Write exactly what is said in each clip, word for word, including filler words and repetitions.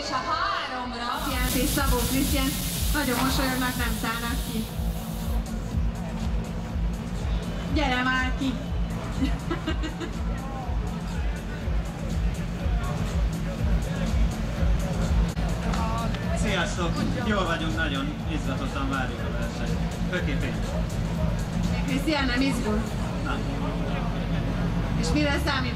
és a háromra Ját és Szabó Krisztián nagyon mosolyognak, nem szállnak ki. Gyere már ki! Sziasztok! Jól vagyunk, nagyon izgatottan várjuk a versenyt. Főképp én. Krisztián nem izgul? Nem. És mire számít?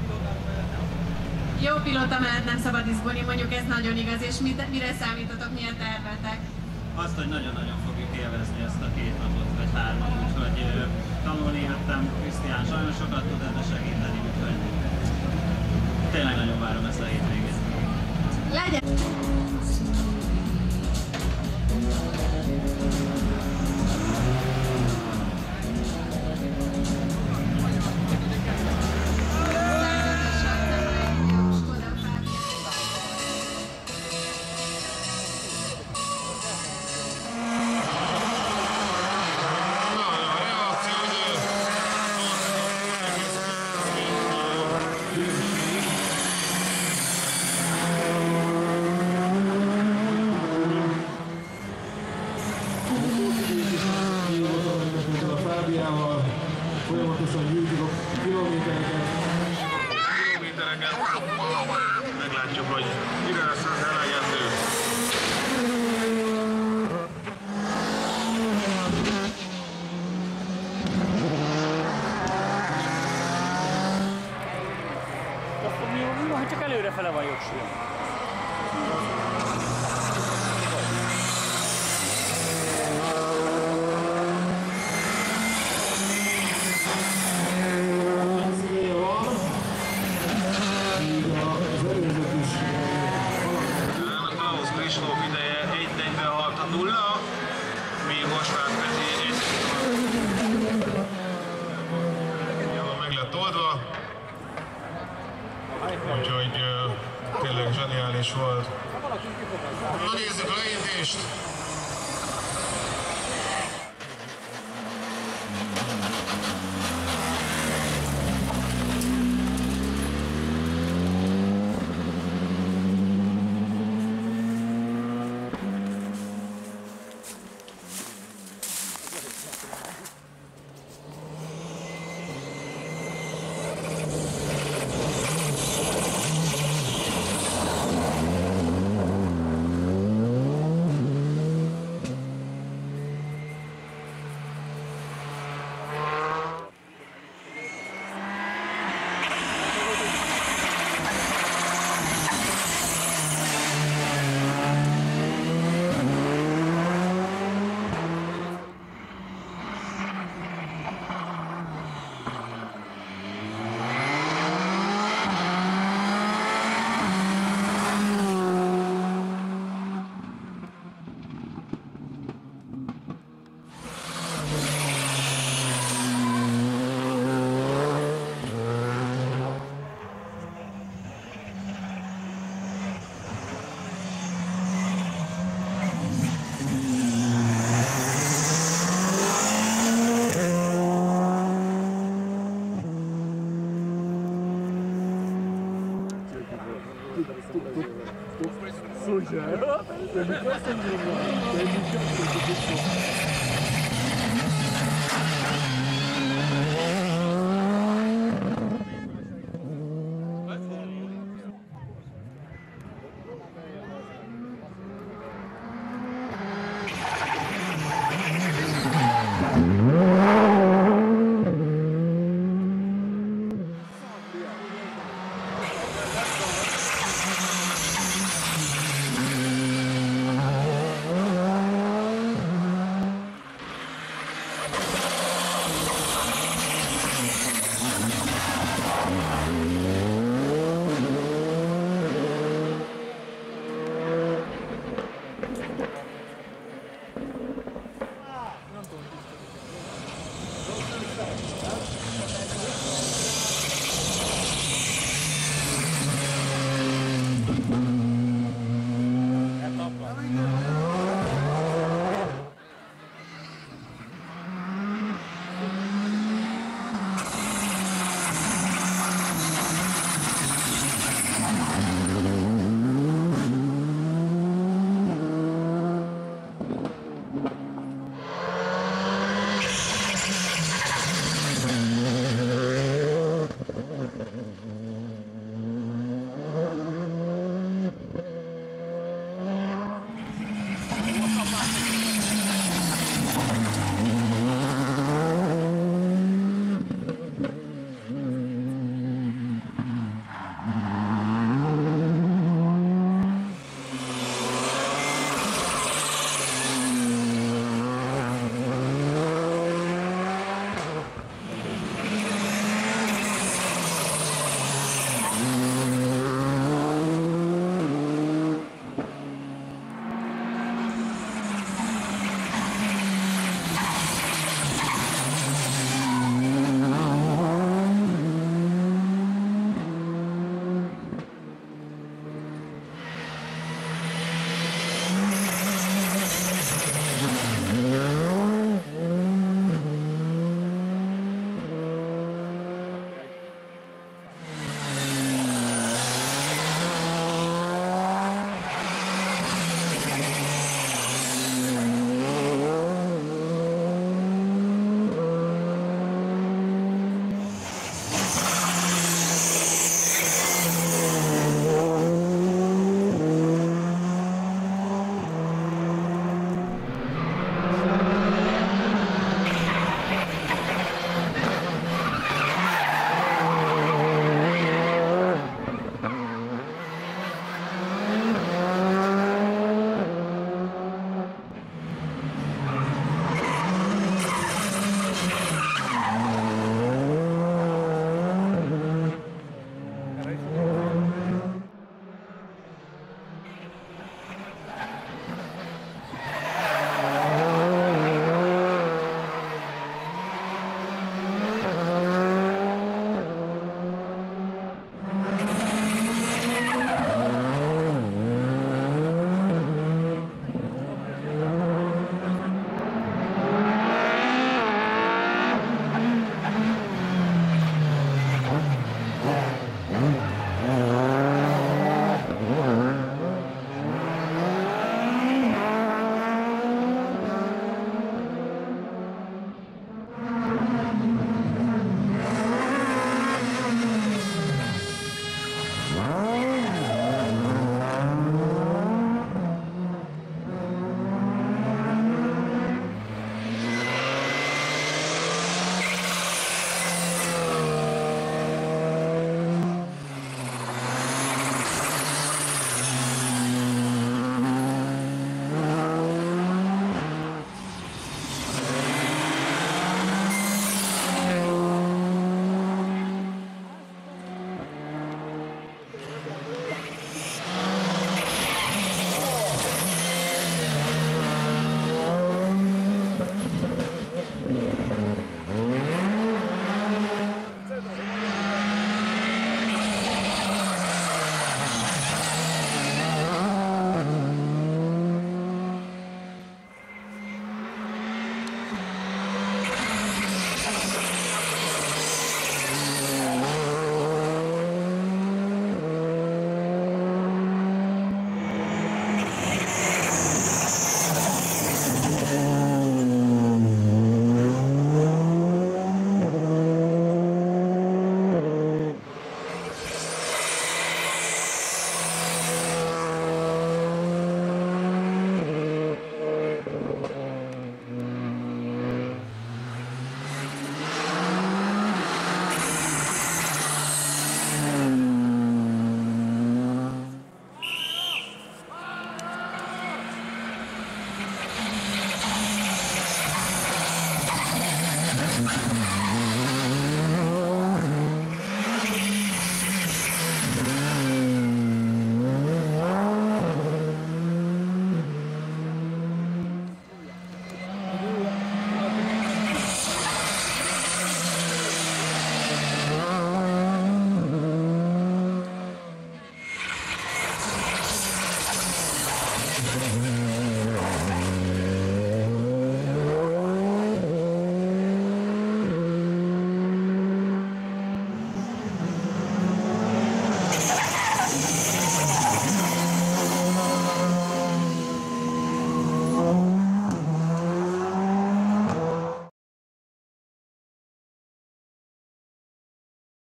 Jó pilóta mellett nem szabad izgulni, mondjuk ez nagyon igaz, és mit, mire számítotok, milyen tervetek? Azt, hogy nagyon-nagyon fogjuk élvezni ezt a két napot, vagy hármat, úgyhogy tanulni jöttem, Krisztián sajnos sokat tud ebbe segíteni, úgyhogy tényleg nagyon várom ezt a hétvégét. Legyen! Folyamatosan gyűjtjük a kilométereket. Kilométereket. Meglátjuk, hogy mire lesz az elegendő. Mi van, hogy csak előrefele van jogsúlyom? Úgyhogy uh, tényleg zseniális volt. Na nézzük a leintést! Слушай, а? Я не просто не знаю, я не часто это